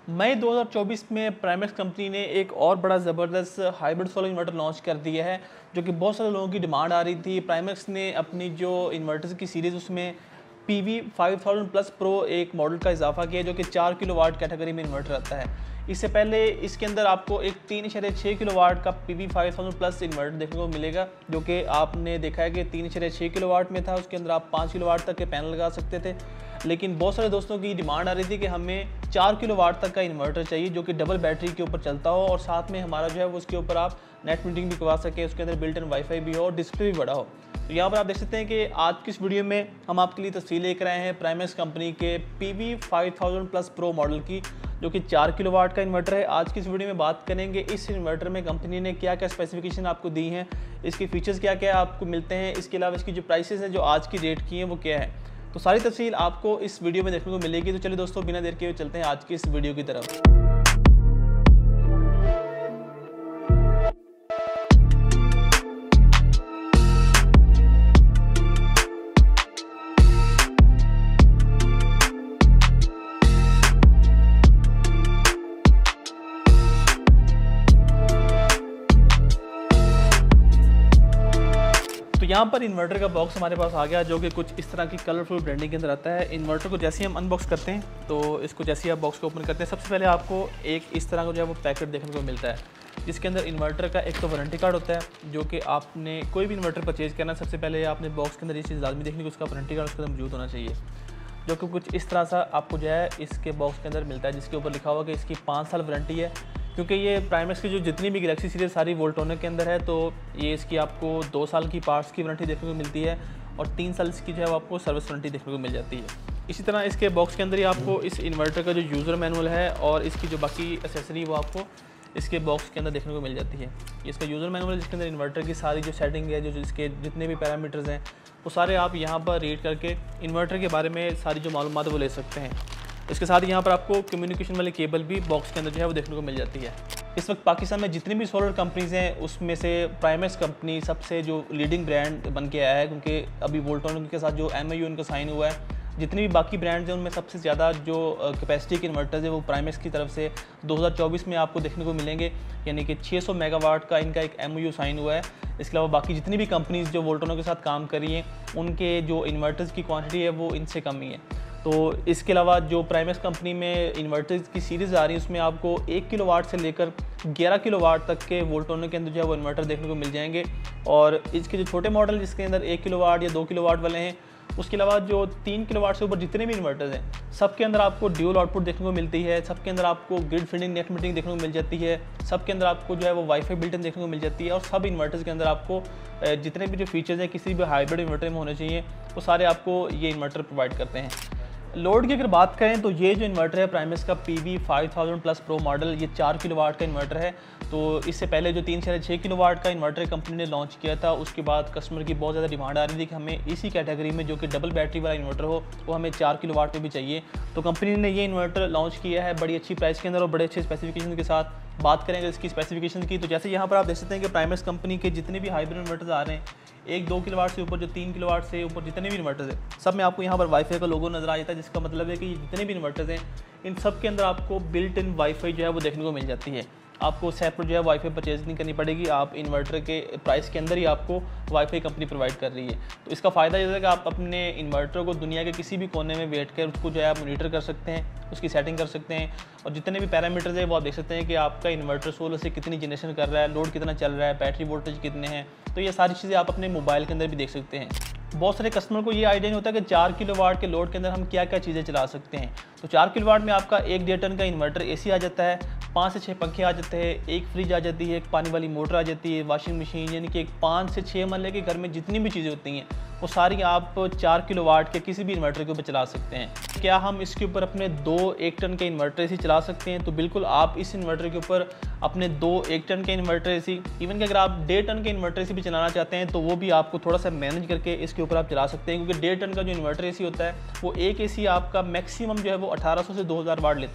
मई 2024 में प्राइमेक्स कंपनी ने एक और बड़ा ज़बरदस्त हाइब्रिड सोलर इन्वर्टर लॉन्च कर दिया है, जो कि बहुत सारे लोगों की डिमांड आ रही थी। प्राइमेक्स ने अपनी जो इन्वर्टर्स की सीरीज़ उसमें PV 5000 प्लस प्रो एक मॉडल का इजाफा किया, जो कि 4 किलोवाट कैटेगरी में इन्वर्टर आता है। इससे पहले इसके अंदर आपको एक 3.6 किलोवाट का PV 5000 प्लस इन्वर्टर देखने को मिलेगा, जो कि आपने देखा है कि 3.6 किलोवाट में था। उसके अंदर आप 5 किलोवाट तक के पैनल लगा सकते थे, लेकिन बहुत सारे दोस्तों की डिमांड आ रही थी कि हमें 4 किलोवाट तक का इन्वर्टर चाहिए, जो कि डबल बैटरी के ऊपर चलता हो और साथ में हमारा जो है वो उसके ऊपर आप नेट मीटिंग भी करवा सके, उसके अंदर बिल्ट इन वाईफाई भी हो और डिस्प्ले भी बड़ा हो। तो यहाँ पर आप देख सकते हैं कि आज की इस वीडियो में हम आपके लिए तस्वीर लेकर आए हैं प्राइमेक्स कंपनी के PV 5000 प्लस प्रो मॉडल की, जो कि 4 किलोवाट का इन्वर्टर है। आज की इस वीडियो में बात करेंगे इस इन्वर्टर में कंपनी ने क्या क्या स्पेसिफिकेशन आपको दी हैं, इसके फीचर्स क्या क्या आपको मिलते हैं, इसके अलावा इसकी जो प्राइसेस हैं जो आज की रेट की हैं वो क्या है। तो सारी तफसील आपको इस वीडियो में देखने को मिलेगी। तो चलिए दोस्तों, बिना देर के चलते हैं आज की इस वीडियो की तरफ। तो यहाँ पर इन्वर्टर का बॉक्स हमारे पास आ गया, जो कि कुछ इस तरह की कलरफुल ब्रांडिंग के अंदर आता है। इन्वर्टर को जैसे ही हम अनबॉक्स करते हैं, तो इसको जैसे ही आप बॉक्स को ओपन करते हैं, सबसे पहले आपको एक इस तरह का जो है वो पैकेट देखने को मिलता है, जिसके अंदर इन्वर्टर का एक तो वारंटी कार्ड होता है, जो कि आपने कोई भी इन्वर्टर परचेज़ करना सबसे पहले आपने बॉक्स के अंदर ये चीज़ लाजमी देखनी कि उसका वारंटी कार्ड उसके अंदर मौजूद होना चाहिए, जो कि कुछ इस तरह सा आपको जो है इसके बॉक्स के अंदर मिलता है, जिसके ऊपर लिखा हुआ कि इसकी 5 साल वारंटी है। क्योंकि ये प्राइमेक्स की जो जितनी भी गैलेक्सी सीरीज सारी वोल्टोनिक के अंदर है, तो ये इसकी आपको 2 साल की पार्ट्स की वारंटी देखने को मिलती है और 3 साल की जो है आपको सर्विस वारंटी देखने को मिल जाती है। इसी तरह इसके बॉक्स के अंदर ही आपको इस इन्वर्टर का जो यूज़र मैनुअल है और इसकी जो बाकी एसेसरी वो आपको इसके बॉक्स के अंदर देखने को मिल जाती है। इसका यूज़र मैनुअल, जिसके अंदर इन्वर्टर की सारी जो सेटिंग है, जो इसके जितने भी पैरामीटर्स हैं, वो सारे आप यहाँ पर रीड करके इन्वर्टर के बारे में सारी जो मालूमात वो ले सकते हैं। इसके साथ यहाँ पर आपको कम्युनिकेशन वाली केबल भी बॉक्स के अंदर जो है वो देखने को मिल जाती है। इस वक्त पाकिस्तान में जितनी भी सोलर कंपनीज़ हैं, उसमें से प्राइमेक्स कंपनी सबसे जो लीडिंग ब्रांड बन के आया है, क्योंकि अभी वोल्टोनिक के साथ जो MOU इनका साइन हुआ है, जितनी भी बाकी ब्रांड्स हैं उनमें सबसे ज़्यादा जो कैपेसिटी के इन्वर्टर्स है वो प्राइमेक्स की तरफ से 2024 में आपको देखने को मिलेंगे, यानी कि 600 मेगावाट का इनका एक MOU साइन हुआ है। इसके अलावा बाकी जितनी भी कंपनीज़ जो वोल्टोनिक के साथ काम कर रही हैं, उनके जो इन्वर्टर्स की क्वांटिटी है वो इनसे कम ही है। तो इसके अलावा जो प्राइमेक्स कंपनी में इन्वर्टर्स की सीरीज़ आ रही है, उसमें आपको 1 किलोवाट से लेकर 11 किलोवाट तक के वोल्टोनिक के अंदर जो है वो इन्वर्टर देखने को मिल जाएंगे। और इसके जो छोटे मॉडल जिसके अंदर 1 किलोवाट या 2 किलोवाट वाले हैं, उसके अलावा जो 3 किलोवाट से ऊपर जितने भी इन्वर्टर्स हैं, सबके अंदर आपको ड्यूल आउटपुट देखने को मिलती है, सबके अंदर आपको ग्रिड फीडिंग नेट मीटिंग देखने को मिल जाती है, सबके अंदर आपको जो है वो वाईफाई बिल्ट इन देखने को मिल जाती है। और सब इन्वर्टर्स के अंदर आपको जितने भी जो फीचर्स हैं किसी भी हाइब्रिड इन्वर्टर में होने चाहिए, वो सारे आपको ये इन्वर्टर प्रोवाइड करते हैं। लोड की अगर बात करें तो ये जो इन्वर्टर है प्राइमेक्स का PV 5000 प्लस प्रो मॉडल, ये 4 किलोवाट का इन्वर्टर है। तो इससे पहले जो 3.6 किलोवाट का इन्वर्टर कंपनी ने लॉन्च किया था, उसके बाद कस्टमर की बहुत ज़्यादा डिमांड आ रही थी कि हमें इसी कैटेगरी में जो कि डबल बैटरी वाला इन्वर्टर हो, वो हमें 4 किलोवाट में भी चाहिए। तो कंपनी ने ये इन्वर्टर लॉन्च किया है बड़ी अच्छी प्राइस के अंदर और बड़े अच्छे स्पेसिफिकेशन के साथ। बात करेंगे इसकी स्पेसिफिकेशन की, तो जैसे यहाँ पर आप देख सकते हैं कि प्राइमेक्स कंपनी के जितने भी हाइब्रिड इन्वर्टर्स आ रहे हैं, 1-2 किलोवाट से ऊपर जो 3 किलोवाट से ऊपर जितने भी इन्वर्टर्स हैं, सब में आपको यहाँ पर वाईफाई का लोगो नजर आ जाता है, जिसका मतलब है कि जितने भी इन्वर्टर्स हैं इन सब के अंदर आपको बिल्ट इन वाईफाई जो है वो देखने को मिल जाती है। आपको सेपरेट जो है वाईफाई परचेज नहीं करनी पड़ेगी, आप इन्वर्टर के प्राइस के अंदर ही आपको वाईफाई कंपनी प्रोवाइड कर रही है। तो इसका फ़ायदा ये है कि आप अपने इन्वर्टर को दुनिया के किसी भी कोने में बैठ कर उसको जो है आप मॉनिटर कर सकते हैं, उसकी सेटिंग कर सकते हैं, और जितने भी पैरामीटर्स है वो आप देख सकते हैं कि आपका इन्वर्टर सोलर से कितनी जनरेशन कर रहा है, लोड कितना चल रहा है, बैटरी वोल्टेज कितने हैं। तो ये सारी चीज़ें आप अपने मोबाइल के अंदर भी देख सकते हैं। बहुत सारे कस्टमर को ये आइडिया नहीं होता कि 4 किलोवाट के लोड के अंदर हम क्या क्या चीज़ें चला सकते हैं। तो 4 किलोवाट में आपका 1.5 टन का इन्वर्टर AC आ जाता है, 5 से 6 पंखे आ जाते हैं, एक फ्रिज आ जाती है, एक पानी वाली मोटर आ जाती है, वॉशिंग मशीन, यानी कि एक 5 से 6 महल्ले के घर में जितनी भी चीज़ें होती हैं वो सारी आप 4 किलोवाट के किसी भी इन्वर्टर के ऊपर चला सकते हैं। क्या हम इसके ऊपर अपने 2 1 टन के इन्वर्टर AC चला सकते हैं? तो बिल्कुल, आप इस इन्वर्टर के ऊपर अपने 2 1 टन के इन्वर्टर AC, इवन कि अगर आप 1.5 टन के इन्वर्टर AC भी चलाना चाहते हैं, तो वो भी आपको थोड़ा सा मैनेज करके इसके ऊपर आप चला सकते हैं, क्योंकि 1.5 टन का जो इन्वर्टर AC होता है वो एक AC आपका मैक्सिमम जो है वो 1800 से 2000 वाट लेता है।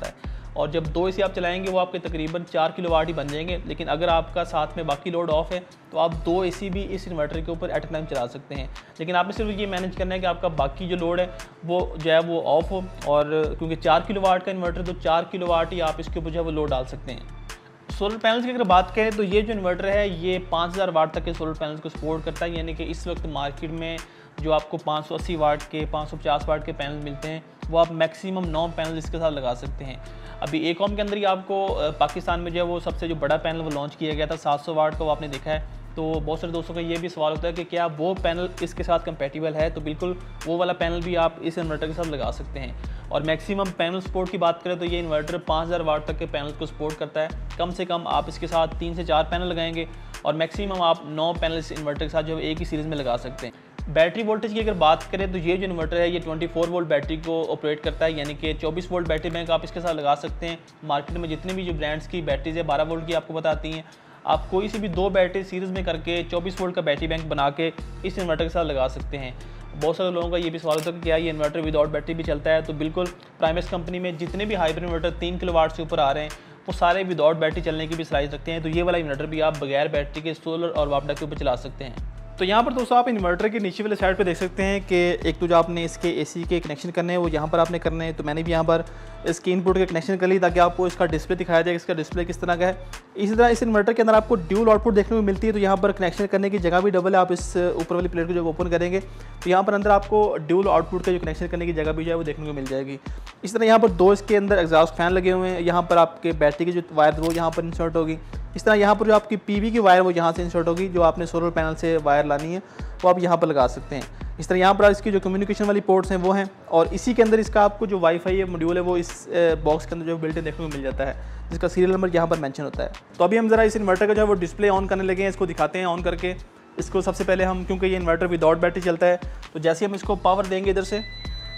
और जब 2 AC आप चलाएंगे वो आपके तकरीबन 4 किलोवाट ही बन जाएंगे। लेकिन अगर आपका साथ में बाकी लोड ऑफ है तो आप 2 AC भी इस इन्वर्टर के ऊपर एट अ टाइम चला सकते हैं। लेकिन आपने सिर्फ ये मैनेज करना है कि आपका बाकी जो लोड है वो जो है वो ऑफ हो, और क्योंकि 4 किलोवाट का इन्वर्टर तो 4 किलोवाट ही आप इसके ऊपर जो है वो लोड डाल सकते हैं। सोलर पैनल्स की अगर बात करें तो ये जो इन्वर्टर है ये 5000 वाट तक के सोलर पैनल्स को सपोर्ट करता है। यानी कि इस वक्त मार्केट में जो आपको 580 वाट के 550 वाट के पैनल मिलते हैं वो आप मैक्सिमम 9 पैनल इसके साथ लगा सकते हैं। अभी एकॉम के अंदर ही आपको पाकिस्तान में जो है वो सबसे जो बड़ा पैनल वो लॉन्च किया गया था 700 वाट का, वो आपने देखा है। तो बहुत सारे दोस्तों का ये भी सवाल होता है कि क्या वो पैनल इसके साथ कंपैटिबल है, तो बिल्कुल वो वाला पैनल भी आप इस इन्वर्टर के साथ लगा सकते हैं। और मैक्सिमम पैनल सपोर्ट की बात करें तो ये इन्वर्टर 5000 वाट तक के पैनल को सपोर्ट करता है। कम से कम आप इसके साथ 3 से 4 पैनल लगाएंगे और मैक्सिमम आप 9 पैनल इस इन्वर्टर के साथ जो एक ही सीरीज़ में लगा सकते हैं। बैटरी वोल्टेज की अगर बात करें तो ये जो इन्वर्टर है ये 24 वोल्ट बैटरी को ऑपरेट करता है। यानी कि 24 वोल्ट बैटरी बैंक आप इसके साथ लगा सकते हैं। मार्केट में जितने भी जो ब्रांड्स की बैटरीज है 12 वोल्ट की आपको बताती हैं, आप कोई सी भी 2 बैटरी सीरीज़ में करके 24 वोल्ट का बैटरी बैंक बना के इस इन्वर्टर के साथ लगा सकते हैं। बहुत सारे लोगों का ये भी सवाल होता है कि क्या ये इन्वर्टर विदाउट बैटरी भी चलता है, तो बिल्कुल प्राइमेक्स कंपनी में जितने भी हाइब्रिड इन्वर्टर 3 किलोवाट से ऊपर आ रहे हैं वो सारे विदाउट बैटरी चलने की भी सलाहियत रखते हैं। तो ये वाला इन्वर्टर भी आप बगैर बैटरी के सोलर और वापडा के ऊपर चला सकते हैं। तो यहाँ पर दोस्तों आप इन्वर्टर के नीचे वाले साइड पे देख सकते हैं कि एक तो जो आपने इसके AC के कनेक्शन करने हैं वो यहाँ पर आपने करने हैं। तो मैंने भी यहाँ पर इसके इनपुट के कनेक्शन कर ली ताकि आपको इसका डिस्प्ले दिखाया जाए इसका डिस्प्ले किस तरह का है। इसी तरह इस इन्वर्टर के अंदर आपको ड्यूल आउटपुट देखने को मिलती है। तो यहाँ पर कनेक्शन करने की जगह भी डबल है। आप इस ऊपर वाली प्लेट को जब ओपन करेंगे तो यहाँ पर अंदर आपको ड्यूल आउटपुट का जो कनेक्शन करने की जगह भी जो है वो देखने को मिल जाएगी। इस तरह यहाँ पर 2 इसके अंदर एग्जॉस्ट फैन लगे हुए हैं। यहाँ पर आपके बैटरी की जो वायर वो यहाँ पर इंसर्ट होगी। इस तरह यहाँ पर जो आपकी PV की वायर वो यहाँ से इंसर्ट होगी। जो आपने सोलर पैनल से वायर लानी है वो आप यहाँ पर लगा सकते हैं। इस तरह यहाँ पर इसकी जो कम्युनिकेशन वाली पोर्ट्स हैं वो हैं, और इसी के अंदर इसका आपको जो वाईफाई है मॉड्यूल है वो इस बॉक्स के अंदर जो बिल्ट इन देखने को मिल जाता है, जिसका सीरियल नंबर यहाँ पर मेंशन होता है। तो अभी हम ज़रा इस इन्वर्टर का जो है वो डिस्प्ले ऑन करने लगे हैं, इसको दिखाते हैं ऑन करके। इसको सबसे पहले हम, क्योंकि ये इन्वर्टर विदाउट बैटरी चलता है, तो जैसे हम इसको पावर देंगे इधर से,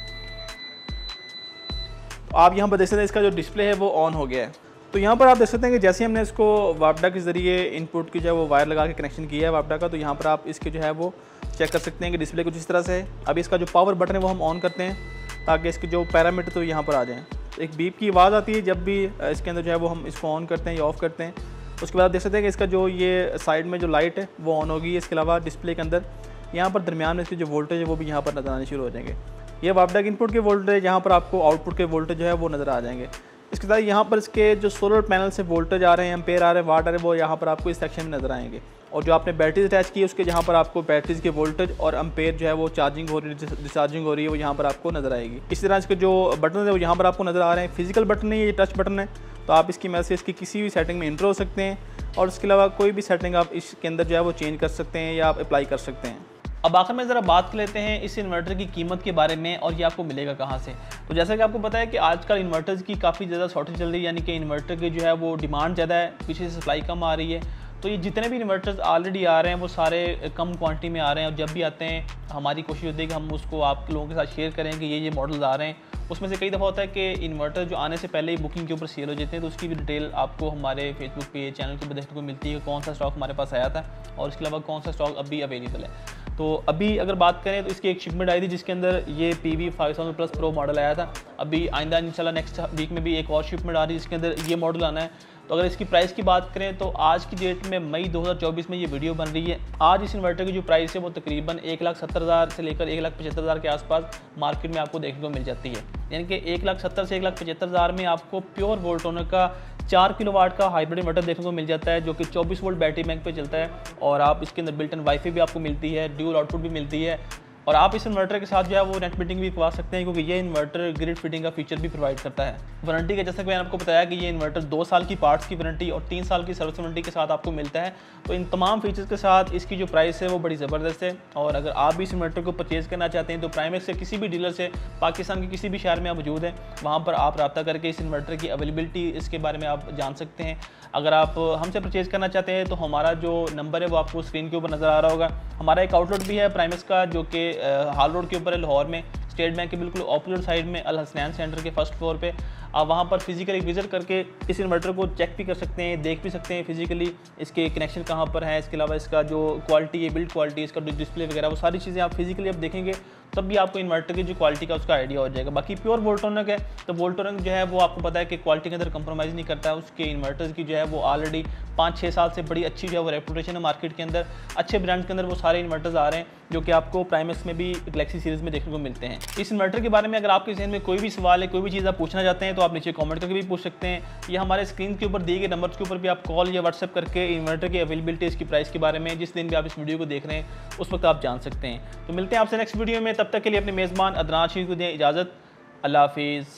तो आप यहाँ पर देख सकते हैं इसका जो डिस्प्ले है वो ऑन हो गया है। तो यहाँ पर आप देख सकते हैं कि जैसे हमने इसको वापडा के ज़रिए इनपुट की जो है वो वायर लगा के कनेक्शन किया है वापडा का, तो यहाँ पर आप इसके जो है वो चेक कर सकते हैं कि डिस्प्ले कुछ इस तरह से है। अभी इसका जो पावर बटन है वो हम ऑन करते हैं ताकि इसके जो पैरामीटर तो यहाँ पर आ जाएँ। एक बीप की आवाज़ आती है जब भी इसके अंदर जो है वो हम इसको ऑन करते हैं या ऑफ़ करते हैं। उसके बाद आप देख सकते हैं कि इसका जो ये साइड में जो लाइट है वो ऑन होगी। इसके अलावा डिस्प्ले के अंदर यहाँ पर दरमियान में इसके जो वोल्टेज है वो भी यहाँ पर नजर आने शुरू हो जाएंगे। ये वापडा के इनपुट के वोल्टेज, यहाँ पर आपको आउटपुट के वोल्टेज जो है वो नज़र आ जाएंगे। इसके साथ यहाँ पर इसके जो सोलर पैनल से वोल्टेज आ रहे हैं, एम्पेयर आ रहे हैं, वाट आ रहे हैं, वो यहाँ पर आपको इस सेक्शन में नज़र आएंगे। और जो आपने बैटरीज अटैच की है उसके जहाँ पर आपको बैटरीज के वोल्टेज और एम्पेयर जो है वो चार्जिंग हो रही है, डिस्चार्जिंग हो रही है, वो यहाँ पर आपको नज़र आएगी। इसी तरह इसके जो बटन है वो यहाँ पर आपको नज़र आ रहे हैं। फिजिकल बटन नहीं है, ये टच बटन है। तो आप इसकी मदद से इसकी किसी भी सेटिंग में इंटर हो सकते हैं, और इसके अलावा कोई भी सेटिंग आप इसके अंदर जो है वो चेंज कर सकते हैं या आप अप्लाई कर सकते हैं। अब आखिर में ज़रा बात कर लेते हैं इस इन्वर्टर की कीमत के बारे में और ये आपको मिलेगा कहाँ से। तो जैसा कि आपको पता है कि आजकल इन्वर्टर्स की काफ़ी ज़्यादा शॉर्टेज चल रही है, यानी कि इन्वर्टर की जो है वो डिमांड ज़्यादा है, पीछे से सप्लाई कम आ रही है। तो ये जितने भी इन्वर्टर्स ऑलरेडी आ रहे हैं वो सारे कम क्वांटिटी में आ रहे हैं, और जब भी आते हैं हमारी कोशिश होती है कि हम उसको आप लोगों के साथ शेयर करें कि ये मॉडल्स आ रहे हैं। उसमें से कई दफ़ा होता है कि इन्वर्टर जो आने से पहले ही बुकिंग के ऊपर सेल हो जाते हैं, तो उसकी भी डिटेल आपको हमारे फेसबुक पे चैनल के ऊपर देखने को मिलती है कि कौन सा स्टॉक हमारे पास आया था और इसके अलावा कौन सा स्टॉक अभी अवेलेबल है। तो अभी अगर बात करें तो इसकी एक शिपमेंट आई थी जिसके अंदर ये PV 5000 प्लस प्रो मॉडल आया था। अभी आइंदा इंशाल्लाह नेक्स्ट वीक में भी एक और शिपमेंट आ रही है जिसके अंदर ये मॉडल आना है। तो अगर इसकी प्राइस की बात करें तो आज की डेट में मई 2024 में ये वीडियो बन रही है। आज इस इन्वर्टर की जो प्राइस है वो तकरीबन 1,70,000 से लेकर 1,75,000 के आसपास मार्केट में आपको देखने को मिल जाती है। यानी कि 1,70,000 से 1,75,000 में आपको प्योर वोल्टोनर का 4 किलोवाट का हाइब्रिड इन्वर्टर देखने को मिल जाता है, जो कि 24 वोल्ट बैटरी बैंक पे चलता है। और आप इसके अंदर बिल्ट इन वाईफाई भी आपको मिलती है, ड्यूल आउटपुट भी मिलती है, और आप इस इन्वर्टर के साथ जो है वो नेट मीटिंग भी करवा सकते हैं, क्योंकि ये इन्वर्टर ग्रिड फिटिंग का फीचर भी प्रोवाइड करता है। वारंटी का जैसा कि मैंने आपको बताया कि ये इन्वर्टर 2 साल की पार्ट्स की वारंटी और 3 साल की सर्विस वारंटी के साथ आपको मिलता है। तो इन तमाम फीचर्स के साथ इसकी जो प्राइस है वो बड़ी ज़बरदस्त है। और अगर आप भी इस इन्वर्टर को परचेज़ करना चाहते हैं तो प्राइमेक्स से किसी भी डीलर से पाकिस्तान के किसी भी शहर में आप मौजूद हैं, वहाँ पर आप रब्ता करके इस इन्वर्टर की अवेलेबिलिटी इसके बारे में आप जान सकते हैं। अगर आप हमसे परचेज़ करना चाहते हैं तो हमारा जो नंबर है वो आपको स्क्रीन के ऊपर नज़र आ रहा होगा। हमारा एक आउटलेट भी है प्राइमेक्स का, जो कि हाल रोड के ऊपर है लाहौर में, स्टेट बैंक के बिल्कुल ऑपोजिट साइड में अल हसनैन सेंटर के फर्स्ट फ्लोर पे। आप वहाँ पर फिजिकली विजिट करके इस इन्वर्टर को चेक भी कर सकते हैं, देख भी सकते हैं फिजिकली इसके कनेक्शन कहाँ पर है। इसके अलावा इसका जो क्वालिटी है, बिल्ड क्वालिटी, इसका डिस्प्ले वगैरह, वो सारी चीज़ें आप फिजिकली आप देखेंगे तब भी आपको इन्वर्टर की जो क्वालिटी का उसका आइडिया हो जाएगा। बाकी प्योर वोल्ट्रॉनिक है तो वोल्ट्रॉनिक जो है वो आपको पता है कि क्वालिटी के अंदर कंप्रोमाइज़ नहीं करता है। उसके इन्वर्टर्स की जो है वो ऑलरेडी 5-6 साल से बड़ी अच्छी जो है वो रेपुटेशन है मार्केट के अंदर। अच्छे ब्रांड के अंदर वो सारे इन्वर्टर्स आ रहे हैं जो कि आपको प्राइमक्स में भी गैलेक्सी सीरीज़ में देखने को मिलते हैं। इस इन्वर्टर के बारे में अगर आपके जहन में कोई भी सवाल है, कोई भी चीज़ आप पूछना चाहते हैं तो आप नीचे कमेंट करके भी पूछ सकते हैं, या हमारे स्क्रीन के ऊपर दिए गए नंबर्स के ऊपर भी आप कॉल या व्हाट्सएप करके इन्वर्टर की अवेलेबिलिटी, इसकी प्राइस के बारे में जिस दिन भी आप इस वीडियो को देख रहे हैं उस वक्त आप जान सकते हैं। तो मिलते हैं आपसे नेक्स्ट वीडियो में, तब तक के लिए अपने मेज़बान अदनान शीर को दें इजाज़त। अल्लाह हाफिज़।